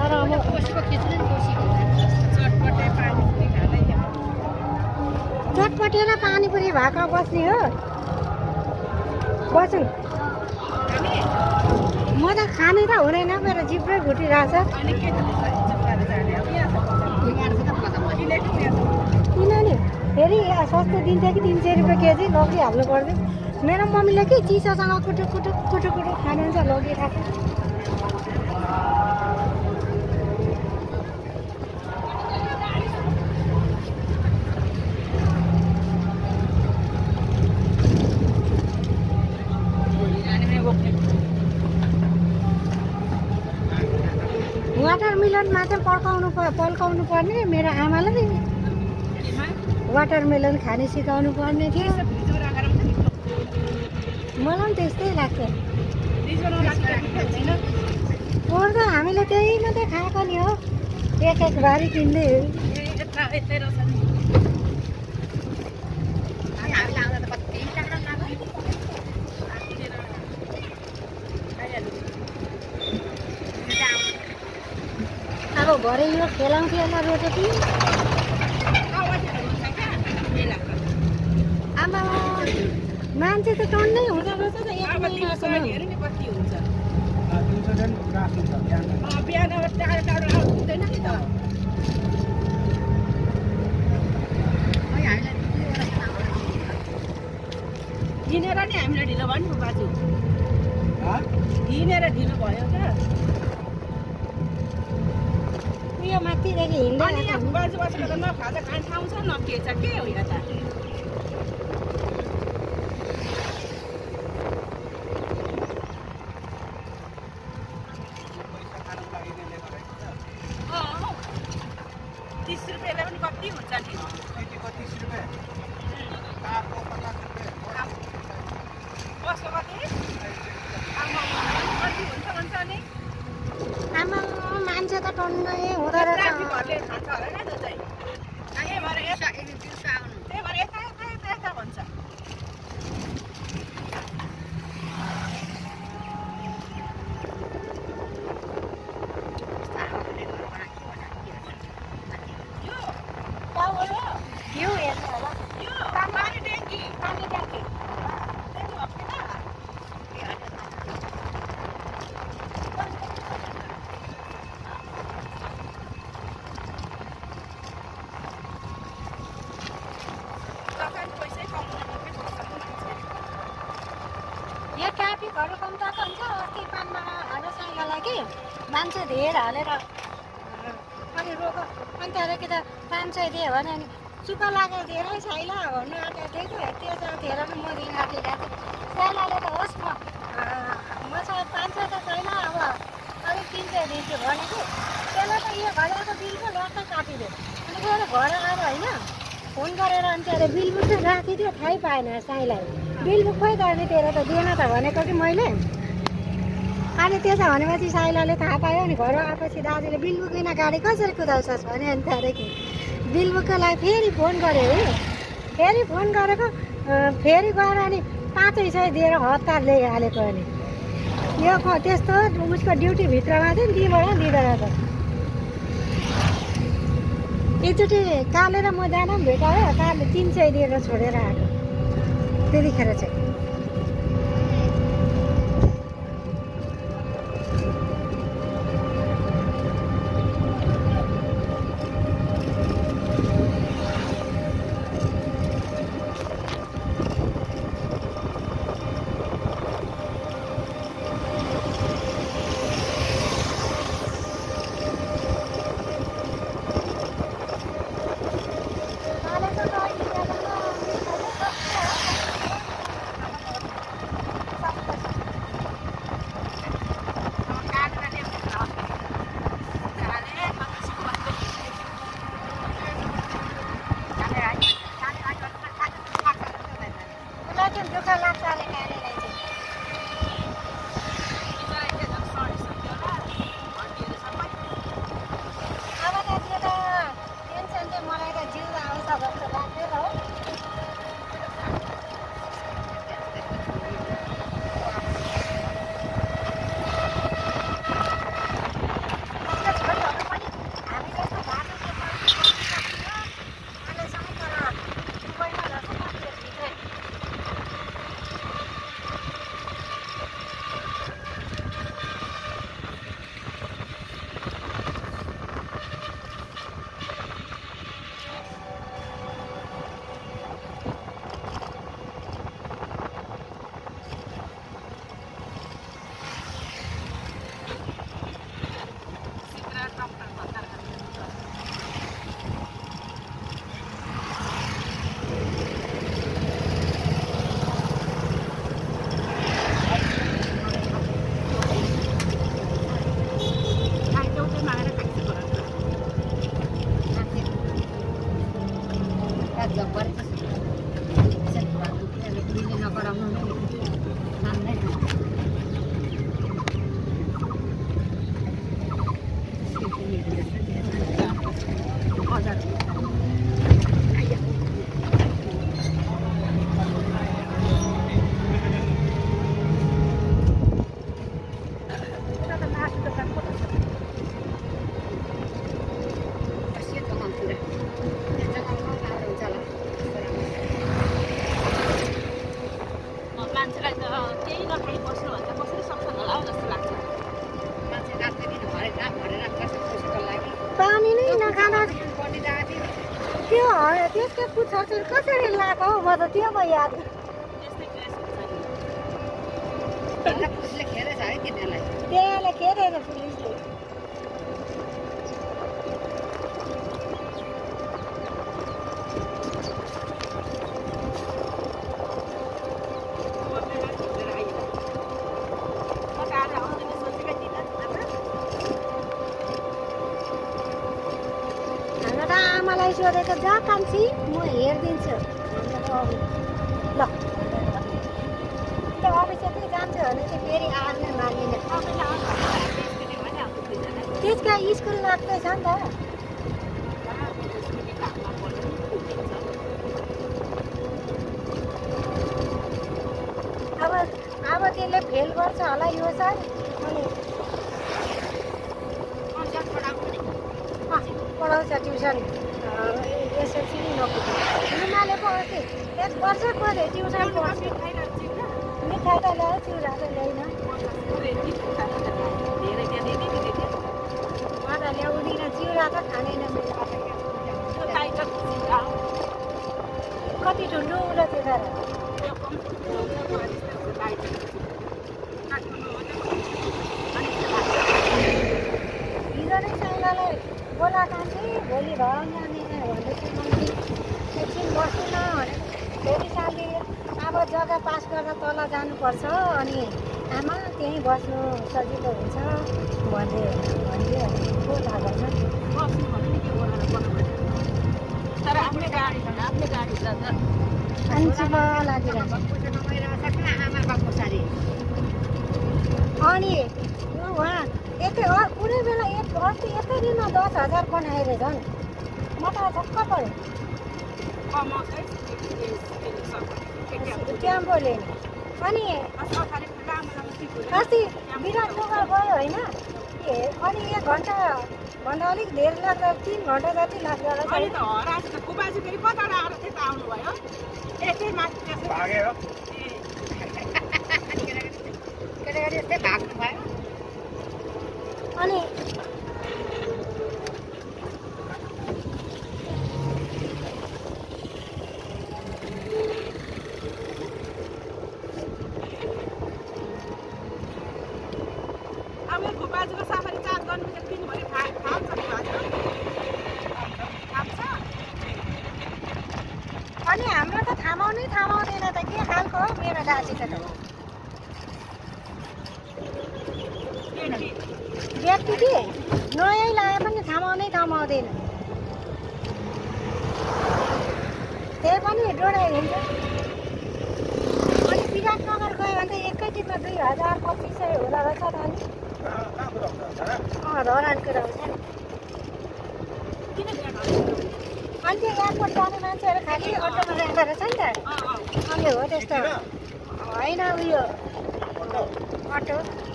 तर अब चटपटे र पानीपुरी भएको बस्ने हो बसौँ म त खानु त हुँदैन मेरो जिब्रै घुटिरहेछ किनभने फेरि सस्तो दिन्छ कि 300 रुपियाँ केजी लगिहाल्नु पर्दैन मेरो मम्मीले के चिसोसँग कुटुक कुटुक कुटुक कुटुक खानुहुन्छ लगिरहेको वाटरमेलनमा चाहिँ पल्काउनु पर्ने मेरो आमालाई वाटरमेलन खाने सिकाउनु पर्ने थियो मलाई पनि त्यस्तै लाग्छ पोहोर त हामीले त्यही मात्रै खाएको नि हो एक बारी किन्दै अब भरे यो खेलाउँथ्यो होला रोटी आमा मान्छे त टन्नै हुँदो रहेछ त एक महिनासम्म हिँडेर नि हामीले ढिलो भयो नि बाजु हिँडेर ढिलो भयो क्या यो माथिदेखि हिँड्दै बाजु बसेर त न खाजा खाने ठाउँ छ न के छ के हो यहाँ त मान्छे त टन्नै हुँदो रहेछ ट्राफिकहरू कम्ता हुन्छ अस्ति पानमा साइकललाई कि मान्छे धेर हालेर अनि रोक अनि त्यहाँदेखि त 500 दियो भने अनि चुप लागेर धेरै साइला भन्नु आँटेको थियो कि त्यो साथीहरू पनि म दिन आँटेको थिएँ साइलाले त होस् मसँग 500 त छैन अब अलिक 300 दिन्छु भनेको त्यसलाई त यो घरको बिल पो लट्टै काटिदियो अनि गएर घर आएर होइन फोन गरेर अनि त्यहाँबाट बिल बुक चाहिँ राखिदियो थाहै पाएन साइलाई बिल बुक खोइ त अनि तेरो त दिएन त भनेको कि मैले अनि त्यसो भनेपछि साइलाले थाहा पायो अनि घर आएपछि दाजुले बिल बुक बिना गाडी कसरी कुदाउँछस् भने अनि त्यहाँदेखि बिल बुकको लागि फेरि फोन गऱ्यो है फेरि फोन गरेको फेरि गएर अनि 500 दिएर हतार ल्याइहालेको अनि यो त्यस्तो उसको ड्युटीभित्रमा चाहिँ दिँदैन दिँदैन एकचोटि काले र म जान पनि भेटायो काले 300 दिएर छोडेर आएको त्यतिखेर चाहिँ त्यो त्यसको पुच्छर चाहिँ कसरी लगाएको हौ म त त्यो पो याद त्यहाँले खेरेर पुलिसले आमालाई सोधेको जा कान्छी म हेरिदिन्छु ल त्यो अफिस चाहिँ जान्छ भने चाहिँ फेरि आर्ने मानिने त्यसका स्कुल लाग्दैछ नि त अब त्यसले फेल गर्छ होला यो सर अनि पढाउँछ ट्युसन एसएलसी नै नपुग्छ रुमाले पो अस्ति 1 वर्ष पढ्यो ट्युसन पढ्छ मिठाई त ल्यायो चिउरा त ल्याइन मलाई ल्याउँदिन चिउरा त खाँदैन कति ठुलो उलो त्यो तर हिजो नै साइलालाई बोला कान्छी भोलि घर जाने भन्दैछ मान्छे एकछिन बस्दैन भने फेरि सालले अब जग्गा पास गरेर तल जानुपर्छ अनि आमा त्यहीँ बस्नु सजिलो हुन्छ भनिदियो को थाहा गर्छ तर आफ्नै गाडी छ आफ्नै गाडी छ अन्छिमा लागिरहेको अनि उहाँ यतै कुनै बेला अस्ति यतै दिनमा 10,000 बनाएर झन् म त छक्क पऱ्यो ट्याम्पोले अनि अस्ति विराटनगर गयो होइन अनि 1 घन्टा भन्दा अलिक धेरै लाग्दा 3 घन्टा जति लाग्दो अनि अनि हाम्रो त थामाउँदैन त के खालको हो मेरो दाजु त व्यक्ति कि नयाँ लाए पनि थामाउँदैन त्यही पनि डोडा हिँड्छ अनि विराटनगर गयो भने त एकैचोटिमा 2,000-2,500 होला रहेछ त अनि धरानको रहेछ नि अनि त्यो एयरपोर्ट जाने मान्छेहरू खालि अटोमा जाँदो रहेछ नि त अनि हो त्यस्तो होइन उयो अटो